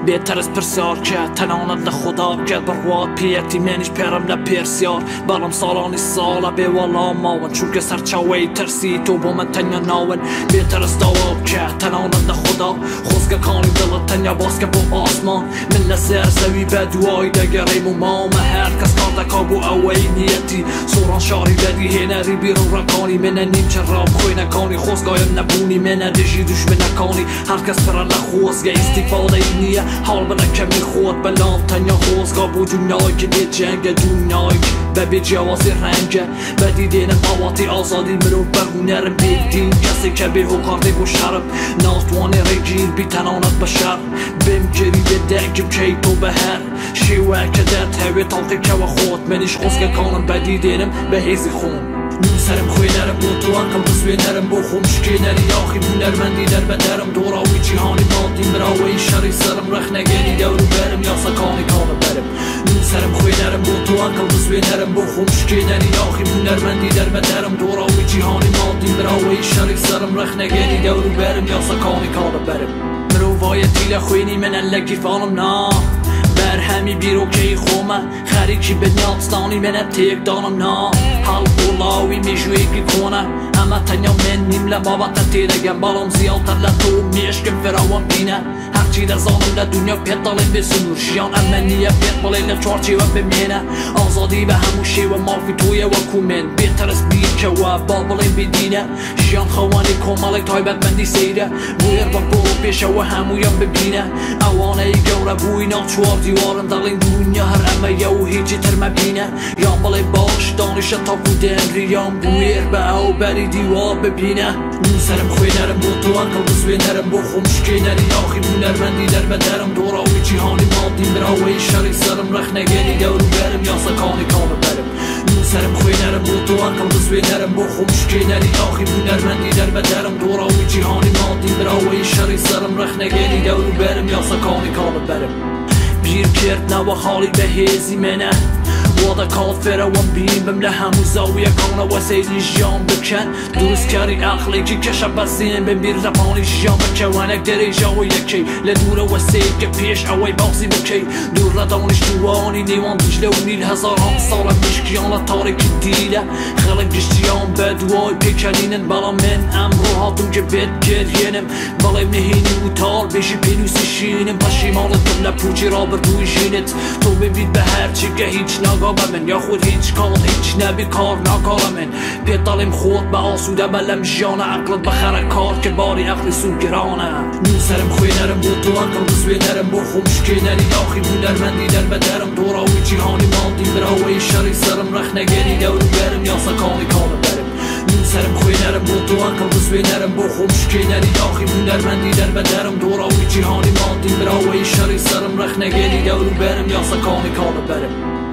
بهتر از پرسیار کرد تنانت لخدا کرد برواد پیتی منیش پرم لپرسیار برام سالانی سالا به والا ماون چون که سرچاوی ترسی تو با من تنیا ناون بهتر از دواب کرد تنانت لخدا خوزگه کانی دلت تنیا باسکه با آسمان من لسر زوی بدوای دگریم و مامه هر کس کار دکابو اوی نیتی سوران شاری بدی هنری بیرون رکانی من نیم چه راب خوی نکانی خوزگایم نبونی من دژی دشمن نکانی هر کس برن لخوزگه استفاده نیه حال بنا کمی خود بلام تنیا خوزگا بو دنیای که دید جنگ دنیای به جوازی رنگه بدی دینم آواتی آزادی مرو بگونرم بیدین کسی که به حقارده گو شرم ناتوانه رگیر بی تنانت بشر بیم جری به دنگم که تو به هر شیوه که در تاوی تاقی که و خود منیش خوزگه کانم بدی دینم به هیزی خون سرم خوی نرم بو تو اکم بسوی نرم بو خمشکی نری آخی بو نرمندی در بدرم دوراوی جیهانی مادیم براوی شری سرم رخ نگیری دورو برم یا سکانی کانو برم سرم خوی نرم بو تو اکم بسوی نرم بو خمشکی نری آخی بو نرمندی در بدرم دوراوی جیهانی مادیم براوی شری سرم رخ نگیری دورو برم یا سکانی کانو برم مرووای تیل خوینی من لگی فانم نا بر همی بیرو که خومه خریکی به نیاتستانی من تیک دانم نا حال قولاوی میشوی که کنه اما تنیا من نیم لبابت تیرگم بالام زیادتر لطو میشکم فراوان بینه هرچی در زانم لدنیا پیتالیم به سنوشیان اما نیه پیت بالیم چارچی و بمینه آزادی به هموشی و مافی توی و کومن بیتر از بیر که و بالیم بدینه شیان خوانی کمالک تایبت بندی سیره بویر با برو پیشه و همویم ببینه اوانه ای گوره بوی ناچوار دیوارم دلین دنیا هر اما یو هیچی تر مبینه یام بلی باش دانش تا بودن ریام بویر به او بری دیوار ببینه سرم خوی نرم بو تو اکل بسوی نرم بو خمشکی نری آخی بو نرمندی در بدرم دوراوی جیهانی مادیم براوی شری سرم رخ نگیری دورو برم یا سکانی کانو برم سرم خوی نرم بو تو اکل بسوی نرم بو خمشکی نری آخی بو نرمندی در بدرم دوراوی جیهانی مادیم براوی شری سرم رخ نگیری دورو برم یا سکانی کانو برم بیر کرد نو خالی به هیزی منه وادا کافره و بیم بمله همو زاویه کانه و سیدی جام بکن درست کاری اخلی که کشب بسین بم بیر رپانی جام بکوانک دری جاوی یکی لدوره و سید که پیش اوی باقسی بکی دور لدانش دوانی نیوان دجله و نیل هزاران سال مشکیان لطارکی دیله خلق گشتیان بدوای پیکنینن بلا من امرو هاتون که بد گرینم بلا نهینی و تار بشی پینوسی شینم پشیمانتم لپوچی را بردوی شینت تو ببید به هرچی که هیچ نگاه من یا خود هیچ کار هیچ نبی کار نکارم من پیتالیم خود به آسوده بلم جان عقلت بخره کار که باری عقل سوگرانه سرم خوی نرم بو تو اکل بسوی نرم بو خمشکی نری آخی بو نرمندی در بدرم دوراوی جیهانی مادیم براوی شری سرم رخ نگیری دورو برم یا سکانی کانو برم سرم خوی نرم بو تو اکل بسوی نرم بو خمشکی نری آخی بو نرمندی در بدرم دوراوی جیهانی مادیم براوی شری سرم رخ نگیری دورو برم یا سکانی کانو برم